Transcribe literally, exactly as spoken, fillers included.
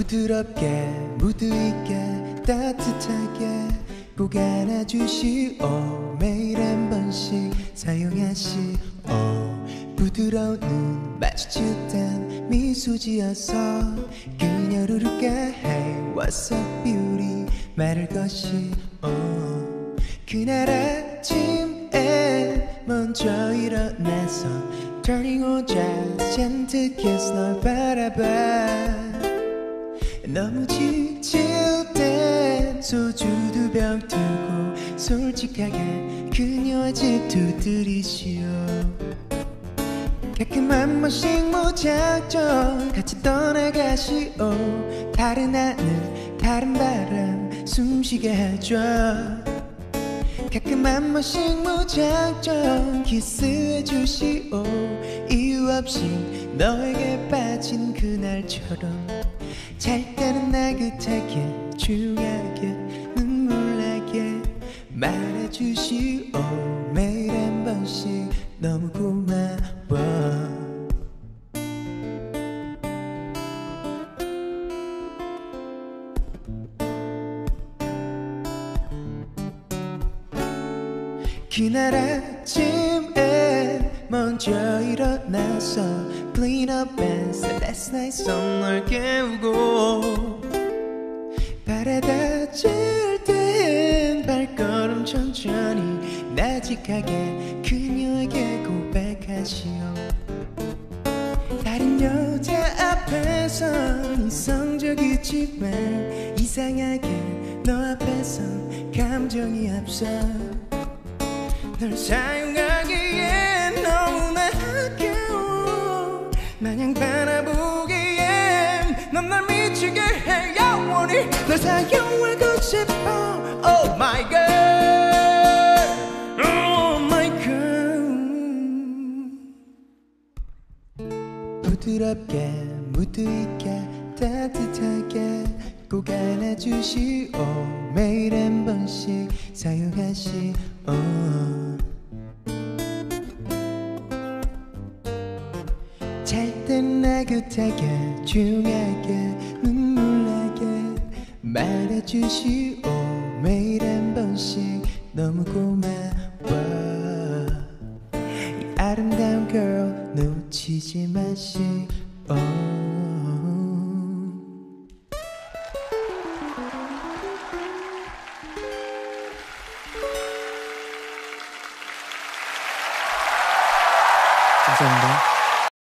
부드럽게 무드 있게 따뜻하게 꼭 안아주시오. 매일 한 번씩 사용하시오. 부드러운 눈 마주칠 땐 미소 지어서 그녀를 울게 Hey what's up beauty 말을 것이오. 그날 아침에 먼저 일어나서 Turning on jazz 잔뜩 kiss 널 바라봐. 너무 지칠 땐 소주 두 병 두고 솔직하게 그녀의 집 두드리시오. 가끔 한 번씩 무작정 같이 떠나가시오. 다른 하늘 다른 바람 숨쉬게 해줘. 가끔 한 번씩 무작정 키스해주시오. 이유 없이 너에게 빠진 그날처럼 잘 때는 나긋하게 조용하게 눈물 나게 말해주시오. 매일 한 번씩 너무 고마워. 그날 아침에 먼저 일어나서 Clean up and say last night song 널 깨우고 바라다질 땐 발걸음 천천히 나직하게 그녀에게 고백하시오. 다른 여자 앞에선 이성적이지만 이상하게 너 앞에선 감정이 앞서 널 사용하기엔 너무나 아까워. 마냥 바라보기엔 넌 날 미치게 해. 영원히 널 사용하고 싶어. Oh my girl, oh my girl. 부드럽게 무드 있게 따뜻하게 꼭 안아주시오. 매일 한 번씩 사용하시오. 잘 땐 나긋하게 조용하게 눈물 나게 말해주시오. 매일 한 번씩 너무 고마워. 이 아름다운 girl 놓치지 마시오. 감사합니다.